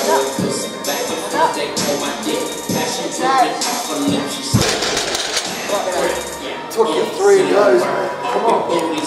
Took you 3 of those, man. Come on.